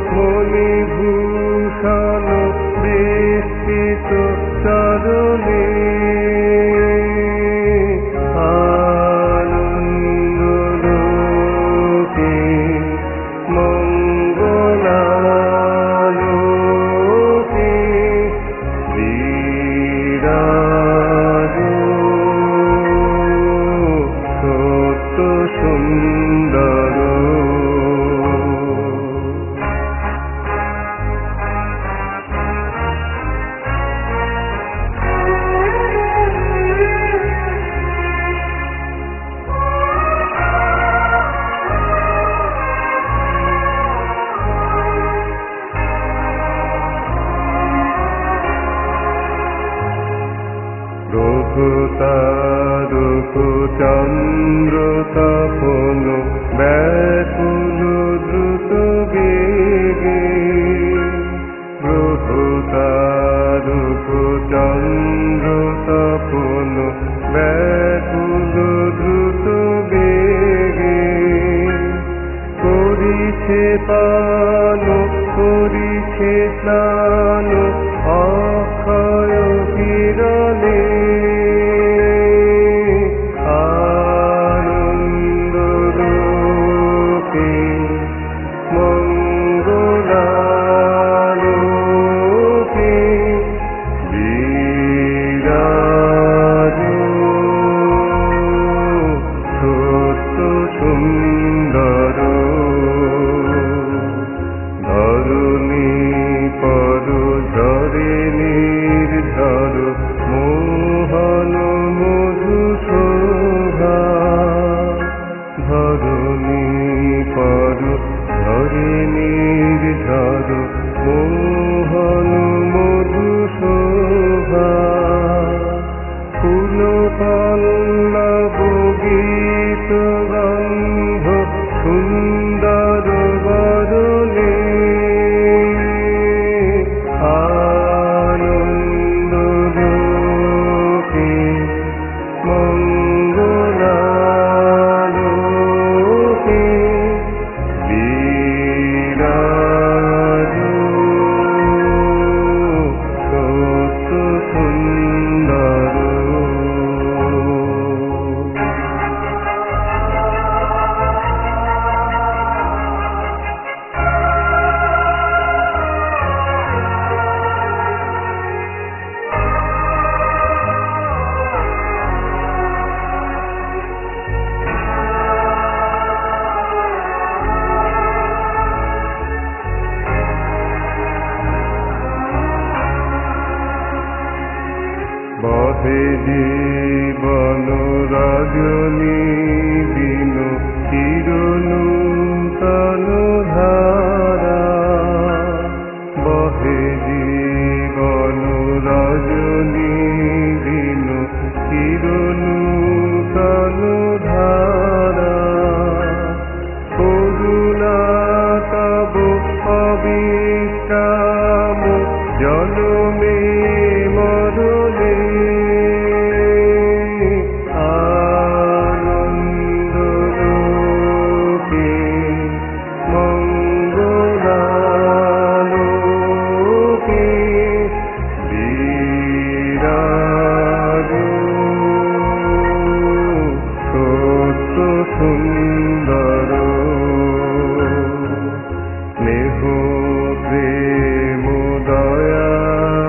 মণিভূষণ বিস্তৃত চরণে আনন্দলোকে মঙ্গলালোকে বিরাজ সত্য সুন্দর। রঘুতারক চন্দ্র তপন ব্যাকুল দ্রুত বেগে, রঘুতারক চন্দ্র তপন ব্যাকুল দ্রুত বেগে, করিছে পান করিছে স্নান অক্ষয় কিরণে আনন্দলোকে মঙ্গলালোকে বিরাজ সত্য সুন্দর। ধরণী পর ঝরে নির্ঝর মোহন মধু শোভা, ধরণী পর ঝরে নির্ঝর মোহন মধু শোভা, ফুল পল্লব গীত গন্ধ সুন্দর বরণে আনন্দলোকে মঙ্গলালোকে বিরাজ সত্য সুন্দর। বহে জীবন রজনী দিন চিরনূতন ধারা, বহে জীবন রজনী দিন চিরনূতন ধারা, করুণা তব অবিশ্রাম জনমে মরণে আনন্দলোকে মঙ্গলালোকে বিরাজ সত্য সুন্দর। স্নেহ প্রেম দয়া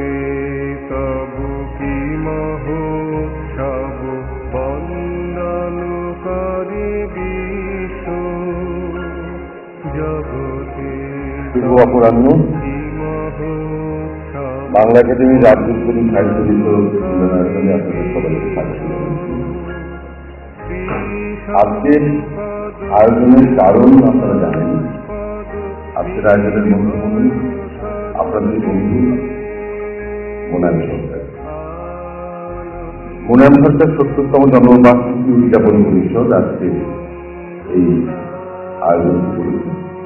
সে তবু কি মহোৎসব বন্দন করে বিশ্ব জগতে শুভ অপরাহ্ন। বাংলা একাডেমির রাজ্যগুলি সাহিত্য মিলনায়তনে আপনাদের সবাইকে স্বাগত জানাচ্ছি। আজকের আয়োজনের কারণ আপনারা জানেন। আজকের আয়োজনের মধ্যমণি আপনাদের বন্ধু মোনায়েম সরকার। মোনায়েম সরকার ৭০তম জন্মবার্ষিকী উদযাপন পরিষদ আজকে এই আয়োজন করেছে।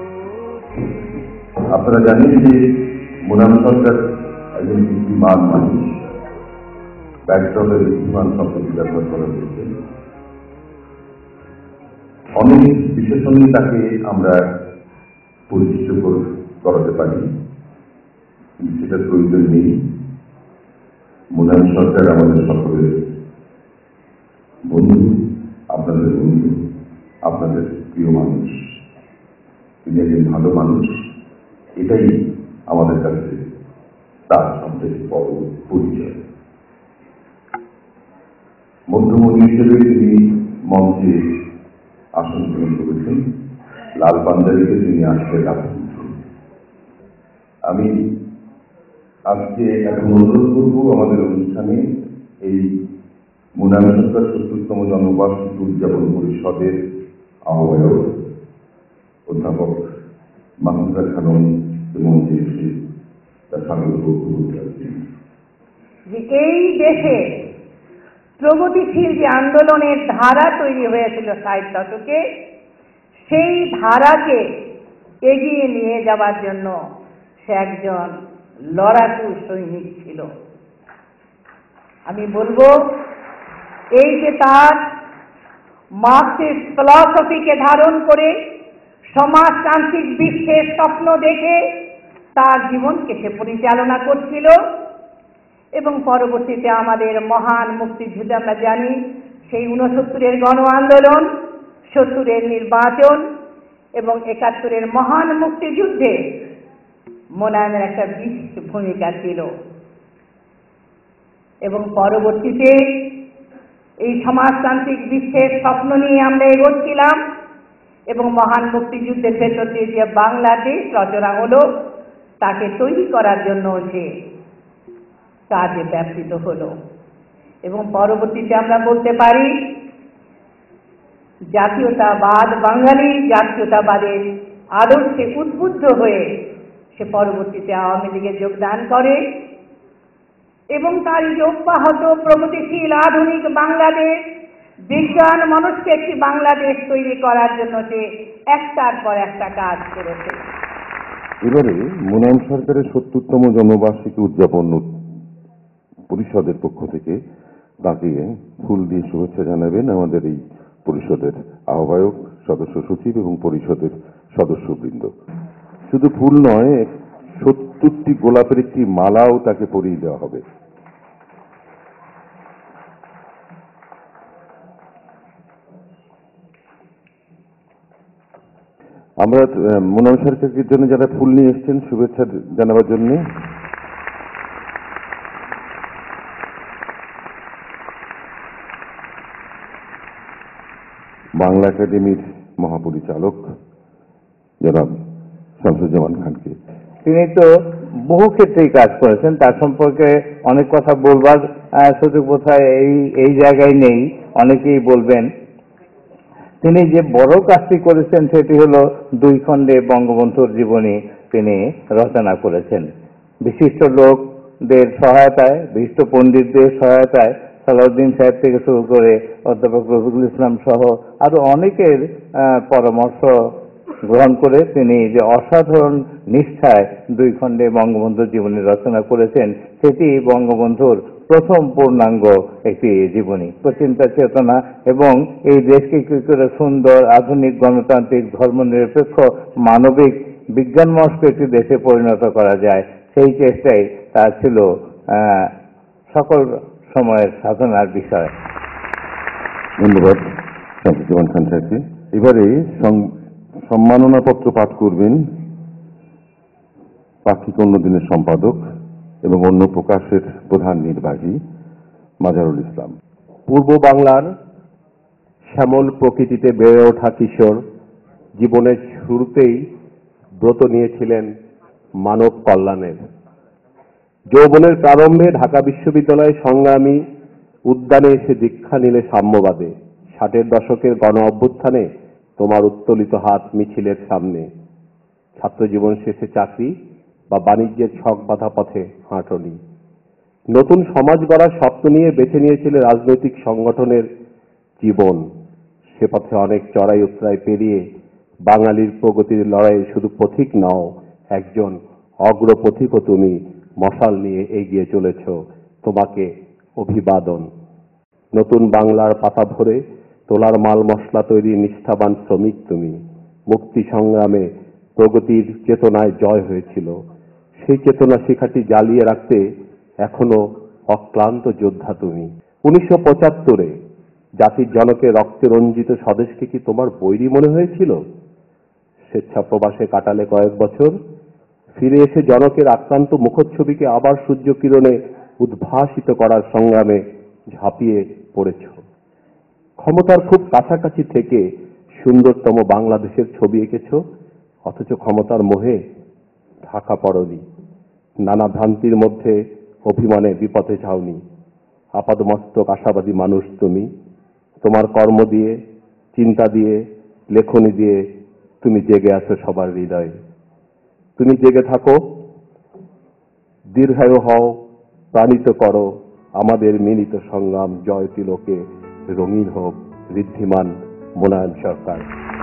আপনারা জানেন যে মোনায়েম সরকার একজন বুদ্ধিমান মানুষ। ব্যাকড্রপের বুদ্ধিমান শব্দটি ব্যবহার করা হয়েছে। অনেক বিশেষণে তাকে আমরা পরিচিত করাতে পারি, কিন্তু সেটার প্রয়োজন নেই। মোনায়েম সরকার আমাদের সকলের বন্ধু, আপনাদের বন্ধু, আপনাদের প্রিয় মানুষ। তিনি একজন ভালো মানুষ, এটাই আমাদের কাছে তার সবচেয়ে বড় পরিচয়। মধ্যমণি হিসেবে তিনি মঞ্চে আসন গ্রহণ করেছেন। লাল পাঞ্জাবিতে তিনি আসতে রাখছেন। আমি আজকে এখন অনুরোধ করব আমাদের অনুষ্ঠানে এই মোনায়েম সরকার ৭০তম জন্মবার্ষিকী উদযাপন পরিষদের আহ্বায়ক অধ্যাপক মাহমুদা খানম মঞ্চে এসে তার স্বাগত বক্তব্য রাখছেন। এই দেশে প্রগতিশীল যে আন্দোলনের ধারা তৈরি হয়েছিল ৬০ দশকে, সেই ধারাকে এগিয়ে নিয়ে যাবার জন্য সে একজন লড়াকু সৈনিক ছিল। আমি বলবো, এই যে তার মার্কসিস্ট ফিলসফিকে ধারণ করে সমাজতান্ত্রিক বিশ্বের স্বপ্ন দেখে তার জীবনকে সে পরিচালনা করছিল, এবং পরবর্তীতে আমাদের মহান মুক্তিযুদ্ধে আমরা জানি সেই ৬৯-এর গণ আন্দোলন, ৭০-এর নির্বাচন এবং ৭১-এর মহান মুক্তিযুদ্ধে মোনায়েমের একটা বিশেষ ভূমিকা ছিল। এবং পরবর্তীতে এই সমাজতান্ত্রিক বিশ্বের স্বপ্ন নিয়ে আমরা এগোচ্ছিলাম, এবং মহান মুক্তিযুদ্ধের ভেতর দিয়ে যে বাংলাদেশ রচনা হলো, তাকে তৈরি করার জন্য সে কাজে ব্যাপৃত হলো। এবং পরবর্তীতে আমরা বলতে পারি, জাতীয়তাবাদ, বাঙালি জাতীয়তাবাদের আদর্শে উদ্বুদ্ধ হয়ে সে পরবর্তীতে আওয়ামী লীগে যোগদান করে, এবং তার যে অব্যাহত প্রগতিশীল আধুনিক বাংলাদেশ, বিজ্ঞান মনস্ক একটি বাংলাদেশ তৈরি করার জন্য সে একটার পর একটা কাজ করেছে। এবারে মোনায়েম সরকারের ৭০তম জন্মবার্ষিকী উদযাপন পরিষদের পক্ষ থেকে তাকে ফুল দিয়ে শুভেচ্ছা জানাবেন আমাদের এই পরিষদের আহ্বায়ক, সদস্য সচিব এবং পরিষদের সদস্যবৃন্দ। শুধু ফুল নয়, ৭০টি গোলাপের একটি মালাও তাকে পরিয়ে দেওয়া হবে। আমরা মোনায়েম সরকারের জন্য যারা ফুল নিয়ে এসছেন শুভেচ্ছা জানাবার জন্য, বাংলা একাডেমির মহাপরিচালক জনাব শামসুজ্জামান খানকে। তিনি তো বহু ক্ষেত্রেই কাজ করেছেন, তার সম্পর্কে অনেক কথা বলবার সুযোগ বোধহয় এই জায়গায় নেই, অনেকেই বলবেন। তিনি যে বড় কাজটি করেছেন সেটি হলো ২ খণ্ডে বঙ্গবন্ধুর জীবনী তিনি রচনা করেছেন। বিশিষ্ট লোকদের সহায়তায়, বিশিষ্ট পণ্ডিতদের সহায়তায়, সালাউদ্দিন সাহেব থেকে শুরু করে অধ্যাপক রফিকুল ইসলাম সহ আরো অনেকের পরামর্শ গ্রহণ করে তিনি যে অসাধারণ নিষ্ঠায় ২ খণ্ডে বঙ্গবন্ধুর জীবনী রচনা করেছেন, সেটি বঙ্গবন্ধুর প্রথম পূর্ণাঙ্গ একটি জীবনী। চিন্তা চেতনা এবং এই দেশকে কি করে সুন্দর, আধুনিক, গণতান্ত্রিক, ধর্মনিরপেক্ষ, মানবিক, বিজ্ঞানমনস্ক একটি দেশে পরিণত করা যায়, সেই চেষ্টাই তার ছিল সকল সময়ের সাধনার বিষয়। ধন্যবাদ শামসুজ্জামান খান সাহেবকে। এবারে সম্মাননা পত্র পাঠ করবেন পাক্ষিক অন্যদিনের সম্পাদক এবং অন্য প্রকাশের প্রধান নির্বাহী মাজারুল ইসলাম। পূর্ব বাংলার শ্যামল প্রকৃতিতে বেড়ে ওঠা কিশোর জীবনের শুরুতেই ব্রত নিয়েছিলেন মানব কল্যাণের। যৌবনের প্রারম্ভে ঢাকা বিশ্ববিদ্যালয়ের সংগ্রামী উদ্যানে এসে দীক্ষা নিলে সাম্যবাদে। 60-এর দশকের গণ অভ্যুত্থানে তোমার উত্তোলিত হাত মিছিলের সামনে। ছাত্রজীবন শেষে চাকরি বা বাণিজ্যের ছক বাঁধা পথে হাঁটনি। নতুন সমাজ গড়ার স্বপ্ন নিয়ে বেছে নিয়েছিলে রাজনৈতিক সংগঠনের জীবন। সে পথে অনেক চড়াই উতরাই পেরিয়ে বাঙালির প্রগতির লড়াইয়ে শুধু পথিক নও, একজন অগ্রপথিকও তুমি মশাল নিয়ে এগিয়ে চলেছ। তোমাকে অভিবাদন। নতুন বাংলার পাতা ভরে তোলার মাল মশলা তৈরি নিষ্ঠাবান শ্রমিক তুমি। মুক্তি সংগ্রামে প্রগতির চেতনায় জয় হয়েছিল। সেই চেতনা শিখাটি জ্বালিয়ে রাখতে এখনো অক্লান্ত যোদ্ধা তুমি। 1975-এ জাতির জনকে রক্তে রঞ্জিত স্বদেশকে কি তোমার বৈরী মনে হয়েছিল? স্বেচ্ছা প্রবাসে কাটালে কয়েক বছর, ফিরে এসে জনকের আক্রান্ত মুখচ্ছবিকে আবার সূর্য কিরণে উদ্ভাসিত করার সংগ্রামে ঝাঁপিয়ে পড়েছ। ক্ষমতার খুব কাছাকাছি থেকে সুন্দরতম বাংলাদেশের ছবি এঁকেছ, অথচ ক্ষমতার মোহে ঢাকা পড়নি। নানা ভ্রান্তির মধ্যে অভিমানে বিপথে যাওনি। আপাদমস্তক আশাবাদী মানুষ তুমি। তোমার কর্ম দিয়ে, চিন্তা দিয়ে, লেখনী দিয়ে তুমি জেগে আছো সবার হৃদয়ে। তুমি জেগে থাকো, দীর্ঘায়ু হও, প্রাণিত করো আমাদের মিলিত সংগ্রাম। জয় তিলকে রঙিন হোক ঋদ্ধিমান মোনায়েম সরকার।